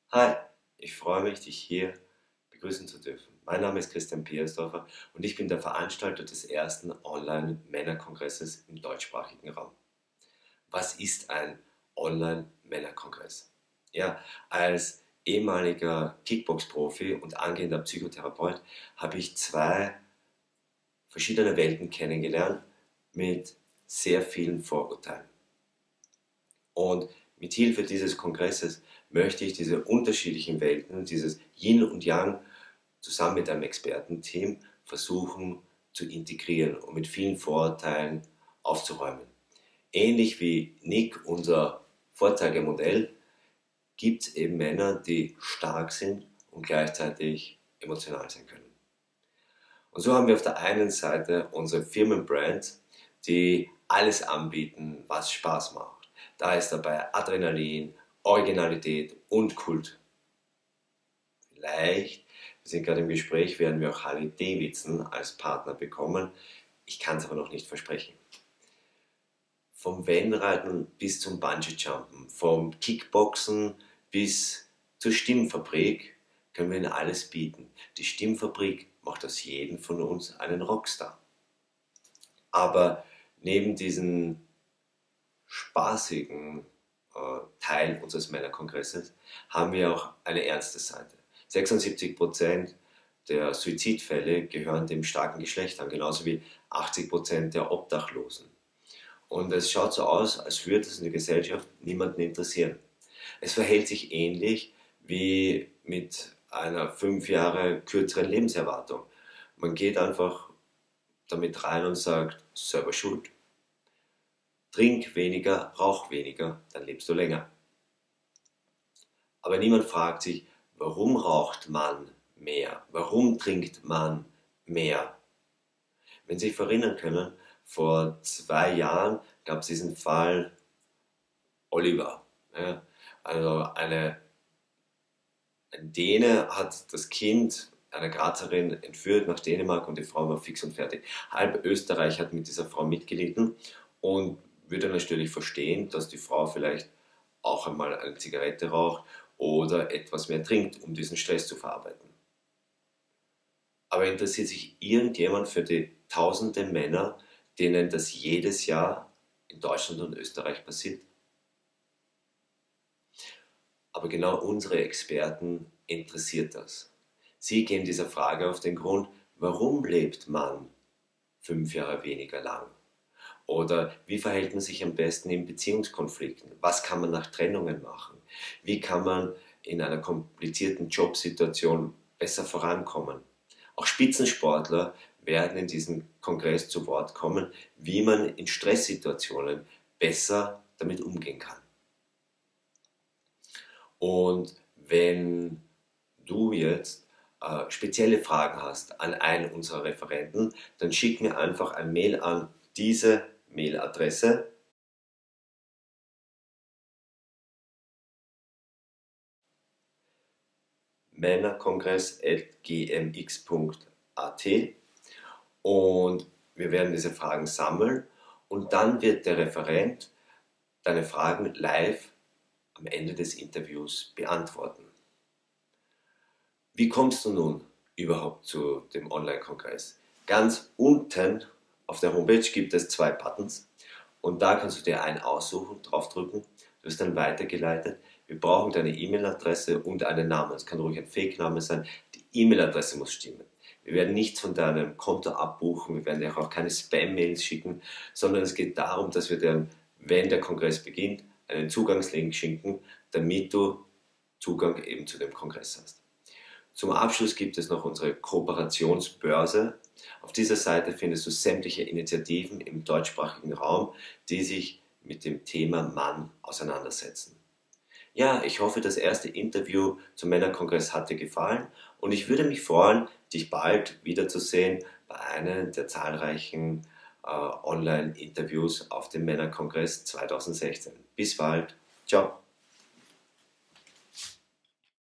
Hi, ich freue mich, dich hier begrüßen zu dürfen. Mein Name ist Christian Piersdorfer und ich bin der Veranstalter des ersten Online-Männerkongresses im deutschsprachigen Raum. Was ist ein Online-Männerkongress? Ja, als ehemaliger Kickbox-Profi und angehender Psychotherapeut habe ich zwei verschiedene Welten kennengelernt mit sehr vielen Vorurteilen. Und mit Hilfe dieses Kongresses möchte ich diese unterschiedlichen Welten, dieses Yin und Yang, zusammen mit einem Expertenteam versuchen zu integrieren und mit vielen Vorurteilen aufzuräumen. Ähnlich wie Nick, unser Vorzeigemodell, gibt es eben Männer, die stark sind und gleichzeitig emotional sein können. Und so haben wir auf der einen Seite unsere Firmenbrands, die alles anbieten, was Spaß macht. Da ist dabei Adrenalin, Originalität und Kult. Vielleicht, wir sind gerade im Gespräch, werden wir auch Harley Davidson als Partner bekommen. Ich kann es aber noch nicht versprechen. Vom Wellenreiten bis zum Bungee-Jumpen, vom Kickboxen bis zur Stimmfabrik können wir ihnen alles bieten. Die Stimmfabrik macht aus jedem von uns einen Rockstar. Aber neben diesem spaßigen Teil unseres Männerkongresses haben wir auch eine ernste Seite. 76% der Suizidfälle gehören dem starken Geschlecht an, genauso wie 80% der Obdachlosen. Und es schaut so aus, als würde es in der Gesellschaft niemanden interessieren. Es verhält sich ähnlich wie mit einer 5 Jahre kürzeren Lebenserwartung. Man geht einfach damit rein und sagt, selber schuld. Trink weniger, rauch weniger, dann lebst du länger. Aber niemand fragt sich, warum raucht man mehr? Warum trinkt man mehr? Wenn Sie sich erinnern können, vor 2 Jahren gab es diesen Fall Oliver. Ja, also ein Däne hat das Kind einer Grazerin entführt nach Dänemark und die Frau war fix und fertig. Halb Österreich hat mit dieser Frau mitgelitten und würde natürlich verstehen, dass die Frau vielleicht auch einmal eine Zigarette raucht oder etwas mehr trinkt, um diesen Stress zu verarbeiten. Aber interessiert sich irgendjemand für die tausende Männer, denen das jedes Jahr in Deutschland und Österreich passiert? Aber genau unsere Experten interessiert das. Sie gehen dieser Frage auf den Grund, warum lebt man 5 Jahre weniger lang? Oder wie verhält man sich am besten in Beziehungskonflikten? Was kann man nach Trennungen machen? Wie kann man in einer komplizierten Jobsituation besser vorankommen? Auch Spitzensportler werden in diesem Kongress zu Wort kommen, wie man in Stresssituationen besser damit umgehen kann. Und wenn du jetzt spezielle Fragen hast an einen unserer Referenten, dann schick mir einfach ein Mail an diese Mailadresse. männerkongress.gmx.at und wir werden diese Fragen sammeln und dann wird der Referent deine Fragen live am Ende des Interviews beantworten. Wie kommst du nun überhaupt zu dem Online-Kongress? Ganz unten auf der Homepage gibt es 2 Buttons und da kannst du dir einen aussuchen, draufdrücken, du wirst dann weitergeleitet. Wir brauchen deine E-Mail-Adresse und einen Namen. Es kann ruhig ein Fake-Name sein. Die E-Mail-Adresse muss stimmen. Wir werden nichts von deinem Konto abbuchen, wir werden dir auch keine Spam-Mails schicken, sondern es geht darum, dass wir dir, wenn der Kongress beginnt, einen Zugangslink schicken, damit du Zugang eben zu dem Kongress hast. Zum Abschluss gibt es noch unsere Kooperationsbörse. Auf dieser Seite findest du sämtliche Initiativen im deutschsprachigen Raum, die sich mit dem Thema Mann auseinandersetzen. Ja, ich hoffe, das erste Interview zum Männerkongress hat dir gefallen und ich würde mich freuen, dich bald wiederzusehen bei einem der zahlreichen Online-Interviews auf dem Männerkongress 2016. Bis bald. Ciao.